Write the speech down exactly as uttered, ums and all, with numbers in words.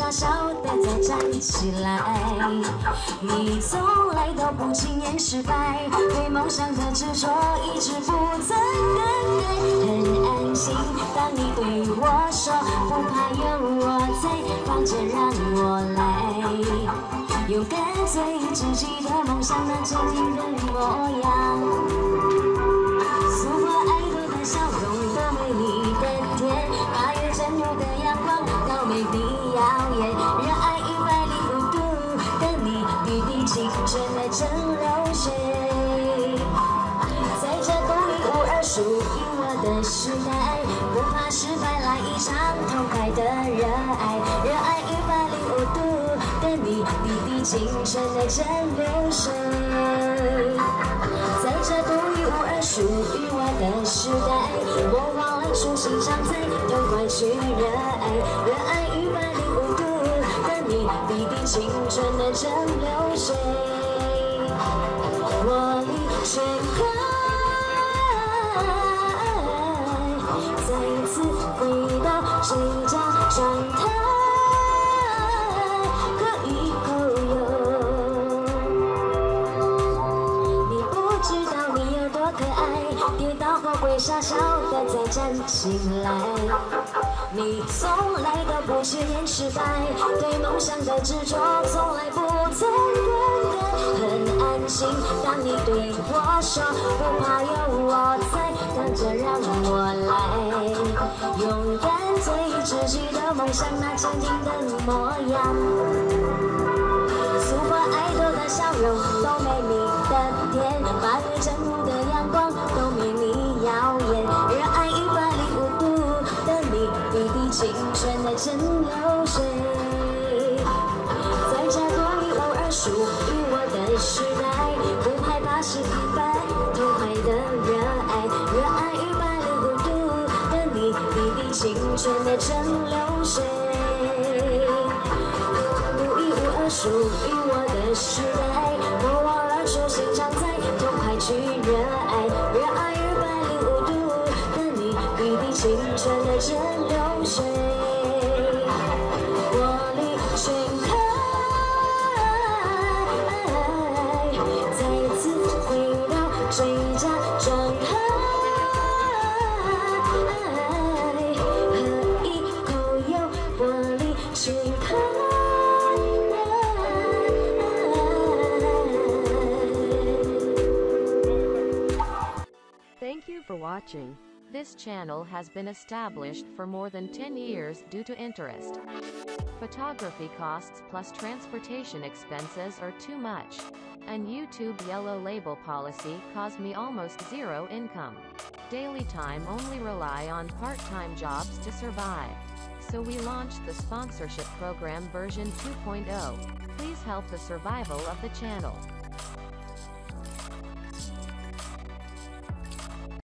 傻笑的再站起来。你从来都不轻言失败，对梦想的执着一直不曾更改。很安心，当你对我说不怕有我在，放着让我来，勇敢追自己的梦想，那坚定的模样。诉我爱多的笑容，多美丽的甜，八月正午的阳光，多美丽耀眼。热爱一百零五度的你，滴滴青春的蒸馏水，在这独一无二属于我的时代，不怕失败，来一场痛快的热爱。热爱一百零五度的你，滴滴青春的蒸馏水，在这独一无二属于我的时代，莫忘了初心常在，痛快去热爱。热爱一百零五度的你，滴滴青春的蒸馏水，活力全开。再次回到最佳状态，可以够用。你不知道你有多可爱，跌倒后会傻笑的再站起来。你从来都不轻言失败，对梦想的执着从来不曾更改。很安心，当你对我说不怕有我在，等着让我来，勇敢追自己的梦想，那坚定的模样。诉说爱多的笑容，多美丽的甜，八月正午的阳光，多美丽耀眼。热爱一百零五度的你，滴滴青春的蒸馏水，在这独一无二属于我的时代，不害怕失败，痛快的热爱。热爱一百零五度的你，滴滴青春的蒸馏水，独一无二属于我的时代，莫忘了初心常在，痛快去热爱。热爱一百零五度的你，滴滴青春的蒸馏水，活力全开。再次回到最佳状态，喝一口有活力全开。 Thank you for watching. This channel has been established for more than ten years due to interest. Photography costs plus transportation expenses are too much. And YouTube yellow label policy caused me almost zero income. Daily time only rely on part-time jobs to survive. So we launched the sponsorship program version two point oh. Please help the survival of the channel.